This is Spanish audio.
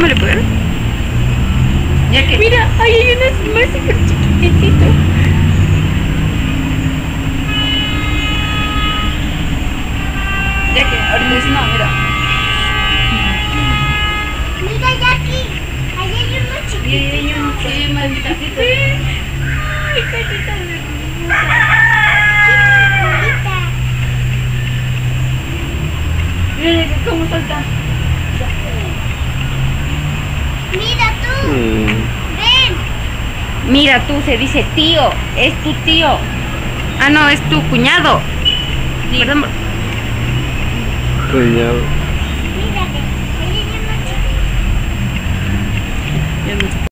me le pegaron. Ya que... Mira, ahí hay unos más súper chiquititos. Ya que ahorita es no, mira. Mira, Jackie, ahí hay unos chiquititos. Sí, más chiquititos. Ay, carita de mira cómo salta. Mira tú, ven. Mira tú, se dice tío, es tu tío. Ah, no, es tu cuñado. Sí. Perdón. Mira, ahí hay unos chiquitos.